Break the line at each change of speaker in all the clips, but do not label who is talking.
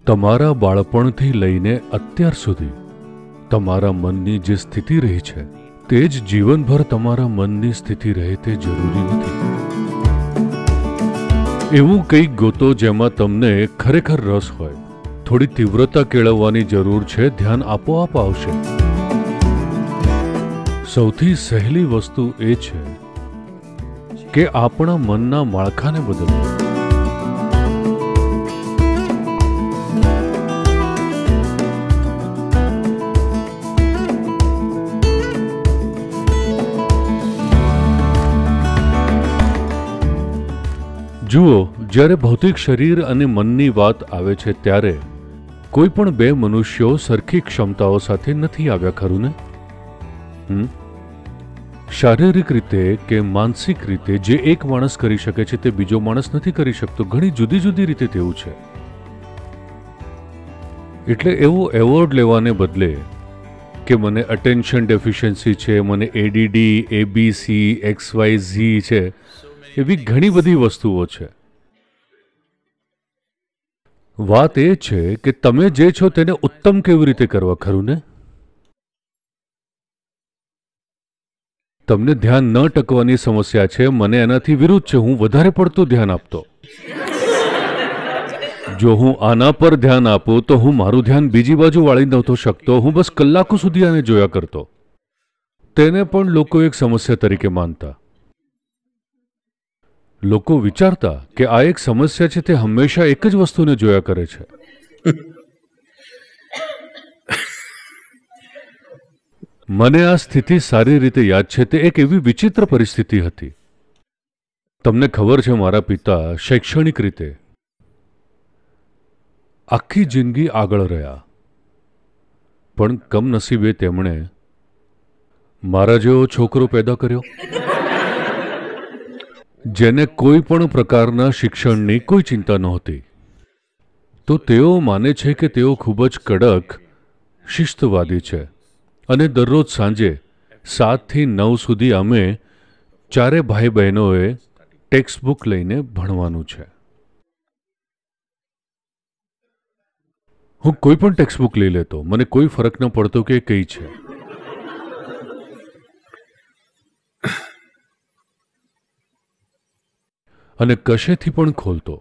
તમારા બાળપણથી લઈને અત્યાર સુધી તમારા મનની જે સ્થિતિ રહી છે તે જ જીવનભર તમારા મનની સ્થિતિ રહે તે જરૂરી નથી. એવું કંઈક ગોતો જેમાં તમને ખરેખર રસ હોય. થોડી તીવ્રતા કેળવવાની જરૂર છે, ધ્યાન આપોઆપ આવશે. સૌથી સહેલી વસ્તુ એ છે કે આપણા મનના માળખાને બદલવું. જુઓ, જ્યારે ભૌતિક શરીર અને મનની વાત આવે છે ત્યારે કોઈ પણ બે મનુષ્યો સરખી ક્ષમતાઓ સાથે નથી આવ્યા, ખરું ને? શારીરિક રીતે કે માનસિક રીતે જે એક માણસ કરી શકે છે તે બીજો માણસ નથી કરી શકતો. ઘણી જુદી જુદી રીતે તેવું છે. એટલે એવો એવોર્ડ લેવાને બદલે કે મને અટેન્શન ડેફિશિયન્સી છે, મને એડીડી, એબીસી, XYZ છે, એવી ઘણી બધી વસ્તુઓ છે. વાત એ છે કે તમે જે છો તેને ઉત્તમ કેવી રીતે કરવા, ખરું ને? તમને ધ્યાન ન ટકવાની સમસ્યા છે. મને એનાથી વિરુદ્ધ છે. હું વધારે પડતું ધ્યાન આપતો. જો હું આના પર ધ્યાન આપું તો હું મારું ધ્યાન બીજી બાજુ વાળી નહોતો શકતો. હું બસ કલાકો સુધી આને જોયા કરતો. તેને પણ લોકો એક સમસ્યા તરીકે માનતા. લોકો વિચારતા કે આ એક સમસ્યા છે, તે હંમેશા એક જ વસ્તુને જોયા કરે છે. મને આ સ્થિતિ સારી રીતે યાદ છે. તે એક એવી વિચિત્ર પરિસ્થિતિ હતી. તમને ખબર છે, મારા પિતા શૈક્ષણિક રીતે આખી જિંદગી આગળ રહ્યા, પણ કમનસીબે તેમણે મારા જેવો છોકરો પેદા કર્યો જેને કોઈ પણ પ્રકારના શિક્ષણની કોઈ ચિંતા નહોતી. તો તેઓ માને છે કે તેઓ ખૂબ જ કડક શિસ્તવાદી છે અને દરરોજ સાંજે 7 થી 9 સુધી અમે ચારે ભાઈ બહેનોએ ટેક્સ્ટ બુક લઈને ભણવાનું છે. હું કોઈ પણ ટેક્સ્ટ બુક લઈ લેતો. મને કોઈ ફરક ન પડતો કે કઈ છે. અને કશેથી પણ ખોલતો.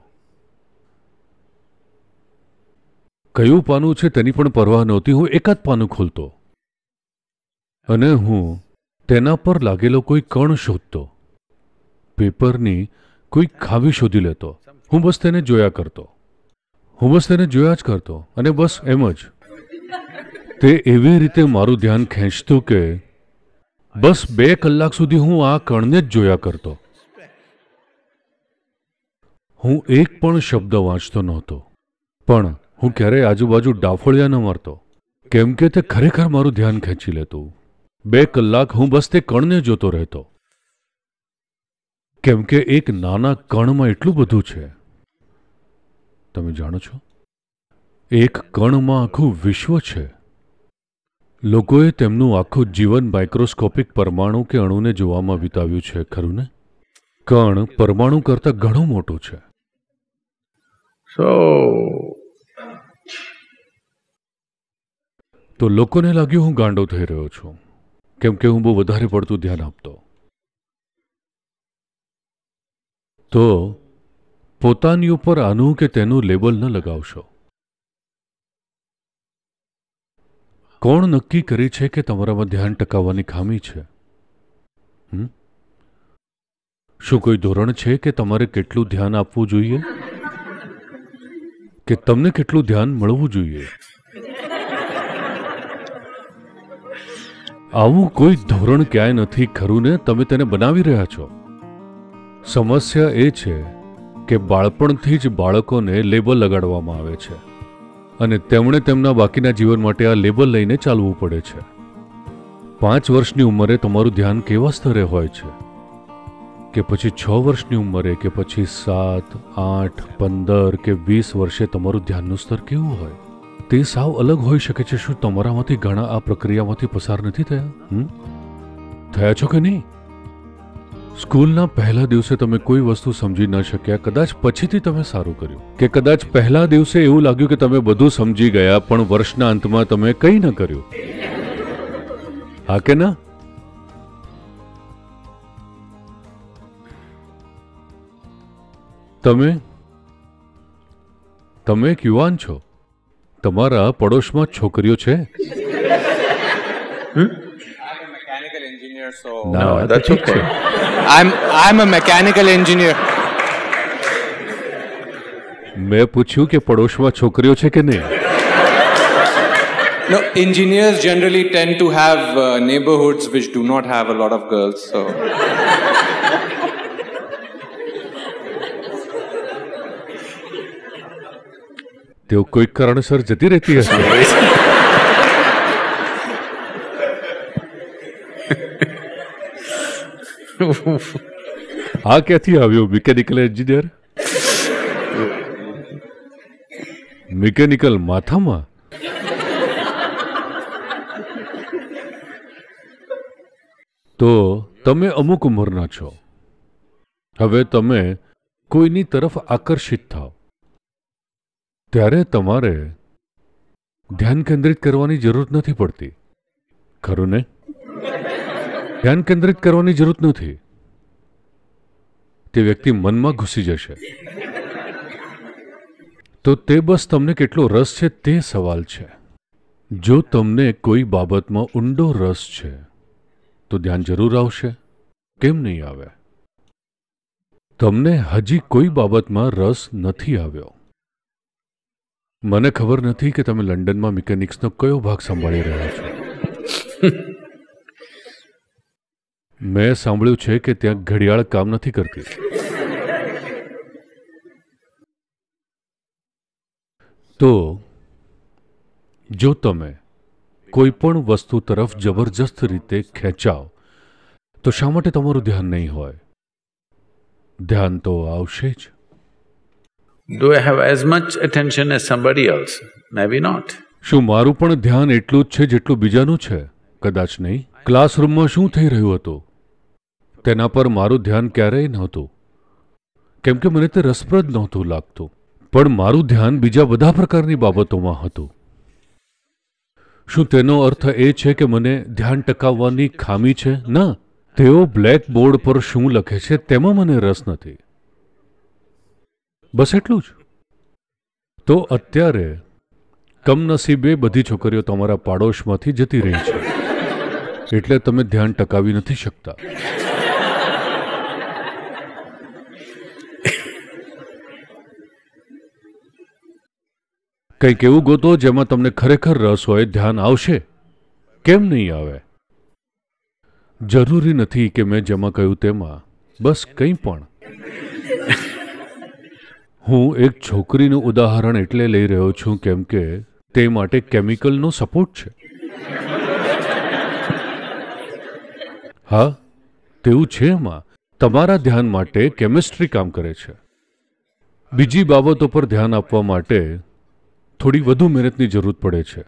કયું પાનું છે તેની પણ પરવા નહોતી. હું એક જ પાનું ખોલતો અને હું તેના પર લાગેલો કોઈ કણ શોધતો. પેપરની કોઈ ખાવી શોધી લેતો. હું બસ તેને જોયા કરતો. હું બસ તેને જોયા જ કરતો અને બસ એમ જ. તે એવી રીતે મારું ધ્યાન ખેંચતું કે બસ 2 કલાક સુધી હું આ કણને જ જોયા કરતો. હું એક પણ શબ્દ વાંચતો નહોતો, પણ હું ક્યારેય આજુબાજુ ડાફોળિયા ન મારતો, કેમ કે તે ખરેખર મારું ધ્યાન ખેંચી લેતું. 2 કલાક હું બસ તે કણને જોતો રહેતો, કેમ કે એક નાના કણમાં એટલું બધું છે. તમે જાણો છો, એક કણમાં આખું વિશ્વ છે. લોકોએ તેમનું આખું જીવન માઇક્રોસ્કોપિક પરમાણુ કે અણુને જોવામાં વિતાવ્યું છે, ખરું ને? કણ પરમાણુ કરતાં ઘણું મોટું છે. તો લોકોને લાગ્યું હું ગાંડો થઈ રહ્યો છું, કેમ કે હું બહુ વધારે પડતું ધ્યાન આપતો. તો પોતાની ઉપર આનું કે તેનું લેબલ ન લગાવશો. કોણ નક્કી કરે છે કે તમારામાં ધ્યાન ટકાવવાની ખામી છે? શું કોઈ ધોરણ છે કે તમારે કેટલું ધ્યાન આપવું જોઈએ, કે તમને કેટલું ધ્યાન મળવું જોઈએ? આવું કોઈ ધોરણ ક્યાંય નથી, ખરું ને? તમે તેને બનાવી રહ્યા છો. સમસ્યા એ છે કે બાળપણથી જ બાળકોને લેબલ લગાડવામાં આવે છે અને તેમણે તેમના બાકીના જીવન માટે આ લેબલ લઈને ચાલવું પડે છે. 5 વર્ષની ઉંમરે તમારું ધ્યાન કેવા સ્તરે હોય છે, કે પછી 6 વર્ષની ઉંમરે, કે પછી 7, 8, 15 કે 20 વર્ષે તમારું ધ્યાનનું સ્તર કેવું હોય? તે સાવ અલગ હોઈ શકે છે. શું તમારામાંથી ઘણા આ પ્રક્રિયામાંથી પસાર નથી થયા? થયા છો કે નહીં? સ્કૂલના પહેલા દિવસે તમે કોઈ વસ્તુ સમજી ન શક્યા, કદાચ પછીથી તમે સારું કર્યું, કે કદાચ પહેલા દિવસે એવું લાગ્યું કે તમે બધું સમજી ગયા પણ વર્ષના અંતમાં તમે કંઈ ન કર્યું. હા કે ના? તમે એક યુવાન છો, તમારા પડોશમાં છોકરીઓ છે?
So
ના,
that's
ઠીક છે.
I'm a mechanical engineer.
મેં પૂછ્યું કે પડોશમાં છોકરીઓ છે કે નહીં?
No, engineers generally tend to have neighborhoods which do not have a lot of girls. So
તેઓ કોઈક કારણસર જતી રહેતી હશે. આ ક્યાંથી આવ્યો મિકેનિકલ એન્જિનિયર? મિકેનિકલ માથામાં? તો તમે અમુક ઉંમરના છો, હવે તમે કોઈની તરફ આકર્ષિત થાવ ત્યારે તમારે ધ્યાન કેન્દ્રિત કરવાની જરૂર નથી પડતી, ખરું ને? ધ્યાન કેન્દ્રિત કરવાની જરૂર નથી. તે વ્યક્તિ મનમાં ઘૂસી જશે. તો તે બસ તમને કેટલો રસ છે તે સવાલ છે. જો તમને કોઈ બાબતમાં ઊંડો રસ છે તો ધ્યાન જરૂર આવશે. કેમ નહીં આવે? તમને હજી કોઈ બાબતમાં રસ નથી આવ્યો. મને ખબર નથી કે તમે લંડનમાં મિકેનિક્સનો કયો ભાગ સંભાળી રહ્યા છો. મેં સાંભળ્યું છે કે ત્યાં ઘડિયાળ કામ નથી કરતી. તો જો તમે કોઈ પણ વસ્તુ તરફ જબરજસ્ત રીતે ખેંચાવ તો શા માટે તમારું ધ્યાન નહીં હોય? ધ્યાન તો આવશે જ.
Do I have as much attention as somebody else? Maybe not.
શું મારું પણ ધ્યાન એટલું જ છે જેટલું બીજાનું છે? કદાચ નહીં. ક્લાસરૂમમાં શું થઈ રહ્યું હતું તેના પર મારું ધ્યાન ક્યારેય નહોતું, કેમ કે મને તે રસપ્રદ નહોતું લાગતું. પણ મારું ધ્યાન બીજા બધા પ્રકારની બાબતોમાં હતું. શું તેનો અર્થ એ છે કે મને ધ્યાન ટકાવવાની ખામી છે? ના, તેઓ બ્લેક બોર્ડ પર શું લખે છે તેમાં મને રસ નથી. બસ એટલું જ. તો અત્યારે કમનસીબે બધી છોકરીઓ તમારા પાડોશમાંથી જતી રહી છે, એટલે તમે ધ્યાન ટકાવી નથી શકતા. કંઈક એવું ગોતો જેમાં તમને ખરેખર રસ હોય. ધ્યાન આવશે. કેમ નહીં આવે? જરૂરી નથી કે મેં જેમાં કહ્યું તેમાં. બસ કંઈ પણ. હું એક છોકરીનું ઉદાહરણ એટલે લઈ રહ્યો છું કેમ કે તે માટે કેમિકલનો સપોર્ટ છે. હા, તેવું છે. એમાં તમારા ધ્યાન માટે કેમિસ્ટ્રી કામ કરે છે. બીજી બાબતો પર ધ્યાન આપવા માટે થોડી વધુ મહેનતની જરૂર પડે છે.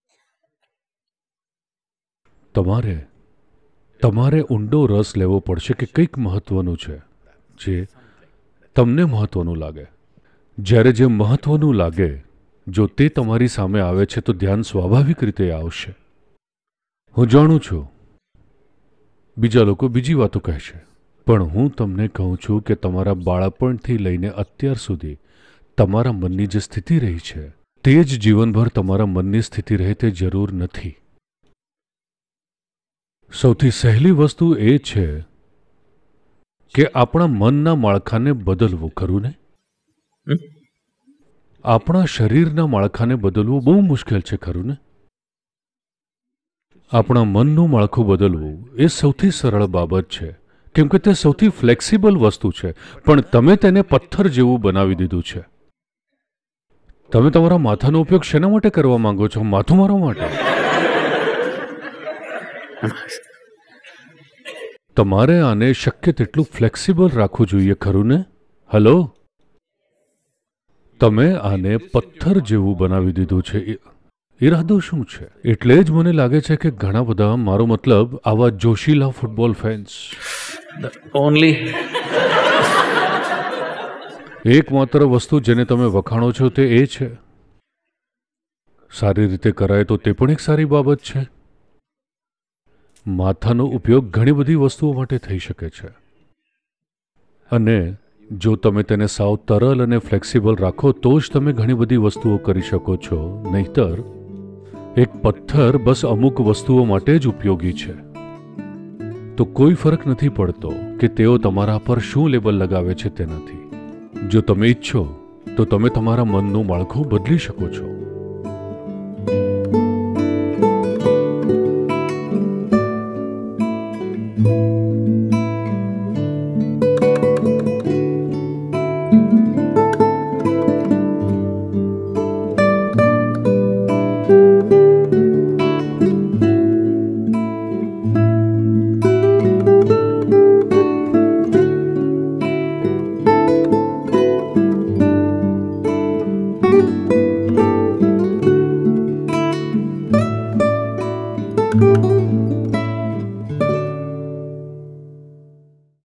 તમારે ઊંડો રસ લેવો પડશે કે કંઈક મહત્વનું છે જે તમને મહત્વનું લાગે. જ્યારે જે મહત્વનું લાગે જો તે તમારી સામે આવે છે તો ધ્યાન સ્વાભાવિક રીતે આવશે. હું જાણું છું બીજા લોકો બીજી વાતો કહેશે, પણ હું તમને કહું છું કે તમારા બાળપણથી લઈને અત્યાર સુધી તમારા મનની જે સ્થિતિ રહી છે તે જ જીવનભર તમારા મનની સ્થિતિ રહે તે જરૂર નથી. સૌથી સહેલી વસ્તુ એ છે કે આપણા મનના માળખાને બદલવું, ખરું ને? આપણા શરીરના માળખાને બદલવું બહુ મુશ્કેલ છે, ખરું ને? આપણા મનનું માળખું બદલવું એ સૌથી સરળ બાબત છે, કેમ કે તે સૌથી ફ્લેક્સિબલ વસ્તુ છે, પણ તમે તેને પથ્થર જેવું બનાવી દીધું છે. તમે તમારા માથાનો ઉપયોગ શેના માટે કરવા માંગો છો? માથું મારવા માટે? તમારે આને શક્ય તેટલું ફ્લેક્સિબલ રાખવું જોઈએ, ખરું ને? હલો, તમે આને પથ્થર જેવું બનાવી દીધું છે. ઈરાદો શું છે? એટલે જ મને લાગે છે કે ઘણા બધા, મારો મતલબ આવા જોશીલા ફૂટબોલ ફેન્સ
The only
એકમાત્ર વસ્તુ જેને તમે વખાણો છો તે એ છે. સારી રીતે કરાય તો તે પણ એક સારી બાબત છે. માથાનો ઉપયોગ ઘણી બધી વસ્તુઓ માટે થઈ શકે છે, અને જો તમે તેને સાવ તરલ અને ફ્લેક્સિબલ રાખો તો જ તમે ઘણી બધી વસ્તુઓ કરી શકો છો. નહીંતર એક પથ્થર બસ અમુક વસ્તુઓ માટે જ ઉપયોગી છે, તો કોઈ ફરક નથી પડતો કે તેઓ તમારા પર શું લેબલ લગાવે છે તેનાથી. જો તમે ઈચ્છો તો તમે તમારા મનનું માળખું બદલી શકો છો.